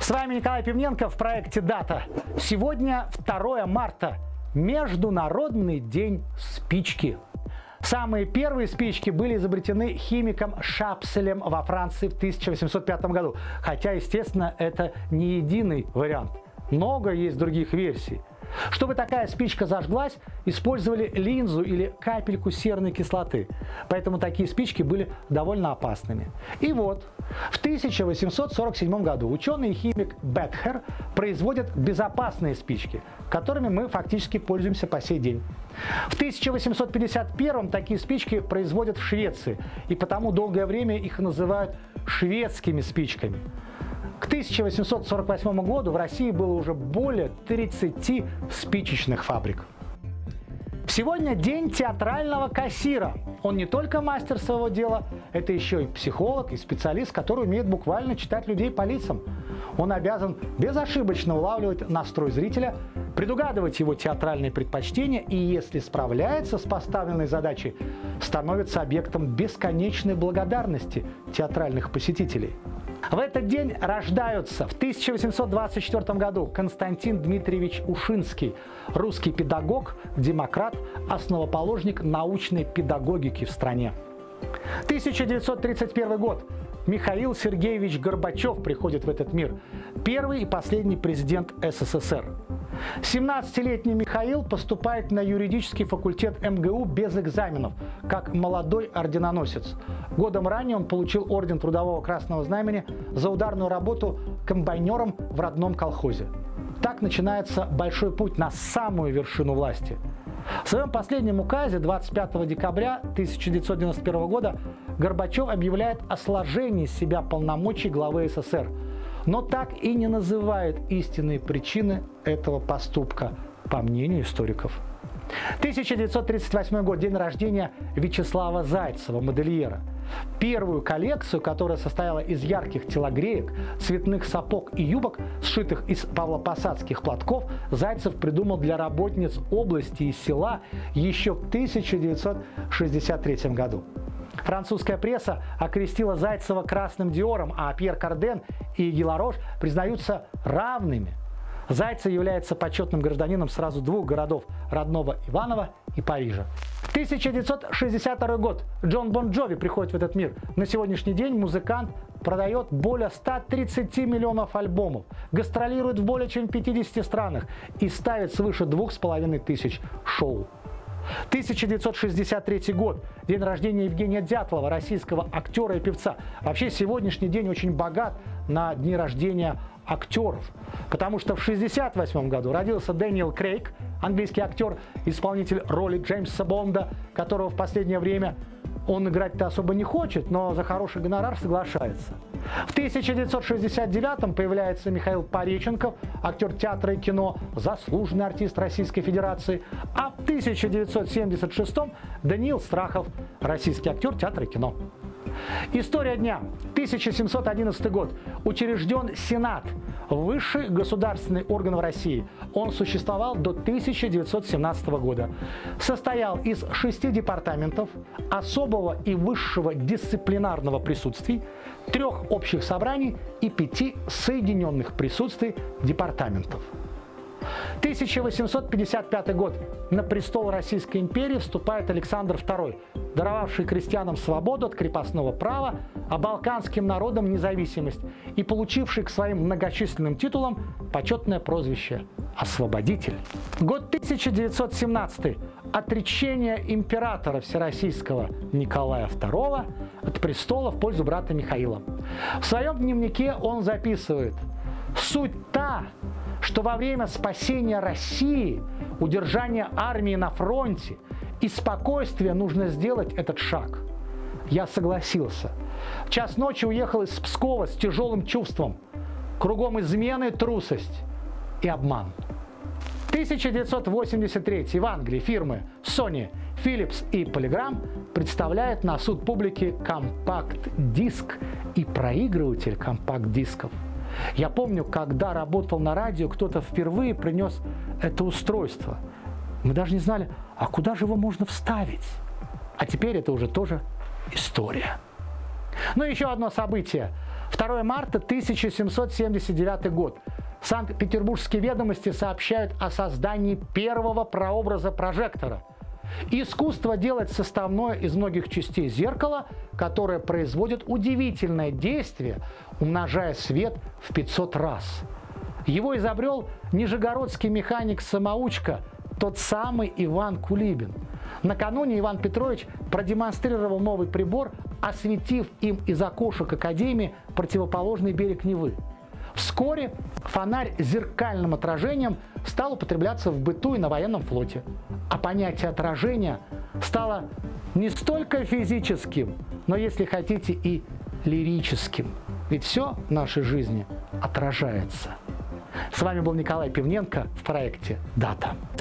С вами Николай Пивненко в проекте «Дата». Сегодня 2 марта. Международный день спички. Самые первые спички были изобретены химиком Шапселем во Франции в 1805 году. Хотя, естественно, это не единый вариант. Много есть других версий. Чтобы такая спичка зажглась, использовали линзу или капельку серной кислоты. Поэтому такие спички были довольно опасными. И вот, в 1847 году ученый и химик Бетхер производят безопасные спички, которыми мы фактически пользуемся по сей день. В 1851 такие спички производят в Швеции, и потому долгое время их называют шведскими спичками. К 1848 году в России было уже более 30 спичечных фабрик. Сегодня день театрального кассира. Он не только мастер своего дела, это еще и психолог, и специалист, который умеет буквально читать людей по лицам. Он обязан безошибочно улавливать настрой зрителя, предугадывать его театральные предпочтения и, если справляется с поставленной задачей, становится объектом бесконечной благодарности театральных посетителей. В этот день рождаются в 1824 году Константин Дмитриевич Ушинский, русский педагог, демократ, основоположник научной педагогики в стране. 1931 год. Михаил Сергеевич Горбачев приходит в этот мир. Первый и последний президент СССР. 17-летний Михаил поступает на юридический факультет МГУ без экзаменов, как молодой орденоносец. Годом ранее он получил орден Трудового Красного Знамени за ударную работу комбайнером в родном колхозе. Так начинается большой путь на самую вершину власти. В своем последнем указе 25 декабря 1991 года Горбачев объявляет о сложении с себя полномочий главы СССР, но так и не называет истинные причины этого поступка, по мнению историков. 1938 год – день рождения Вячеслава Зайцева, модельера. Первую коллекцию, которая состояла из ярких телогреек, цветных сапог и юбок, сшитых из павлопосадских платков, Зайцев придумал для работниц области и села еще в 1963 году. Французская пресса окрестила Зайцева красным Диором, а Пьер Карден и Геларош признаются равными. Зайцев является почетным гражданином сразу двух городов – родного Иваново и Парижа. 1962 год. Джон Бон Джови приходит в этот мир. На сегодняшний день музыкант продает более 130 миллионов альбомов, гастролирует в более чем 50 странах и ставит свыше 2500 шоу. 1963 год. День рождения Евгения Дятлова, российского актера и певца. Вообще сегодняшний день очень богат на дни рождения актеров, потому что в 1968 году родился Дэниел Крейг, английский актер, исполнитель роли Джеймса Бонда, которого в последнее время он играть-то особо не хочет, но за хороший гонорар соглашается. В 1969 появляется Михаил Пореченков, актер театра и кино, заслуженный артист Российской Федерации, а в 1976 Даниил Страхов, российский актер театра и кино. История дня. 1711 год. Учрежден Сенат, высший государственный орган в России. Он существовал до 1917 года. Состоял из 6 департаментов, особого и высшего дисциплинарного присутствий, 3 общих собраний и 5 соединенных присутствий департаментов. 1855 год. На престол Российской империи вступает Александр II, даровавший крестьянам свободу от крепостного права, а балканским народам независимость и получивший к своим многочисленным титулам почетное прозвище «Освободитель». Год 1917. Отречение императора всероссийского Николая II от престола в пользу брата Михаила. В своем дневнике он записывает: «Суть та, что во время спасения России, удержания армии на фронте и спокойствия нужно сделать этот шаг. Я согласился. В час ночи уехал из Пскова с тяжелым чувством. Кругом измены, трусость и обман». 1983 в Англии фирмы Sony, Philips и Polygram представляют на суд публики компакт-диск и проигрыватель компакт-дисков. Я помню, когда работал на радио, кто-то впервые принес это устройство. Мы даже не знали, а куда же его можно вставить. А теперь это уже тоже история. Ну и еще одно событие. 2 марта 1779 год. Санкт-Петербургские ведомости сообщают о создании первого прообраза прожектора. Искусство делать составное из многих частей зеркало, которое производит удивительное действие, умножая свет в 500 раз. Его изобрел нижегородский механик-самоучка, тот самый Иван Кулибин. Накануне Иван Петрович продемонстрировал новый прибор, осветив им из окошек Академии противоположный берег Невы. Вскоре фонарь с зеркальным отражением стал употребляться в быту и на военном флоте. А понятие отражения стало не столько физическим, но, если хотите, и лирическим. Ведь все в нашей жизни отражается. С вами был Николай Пивненко в проекте «Дата».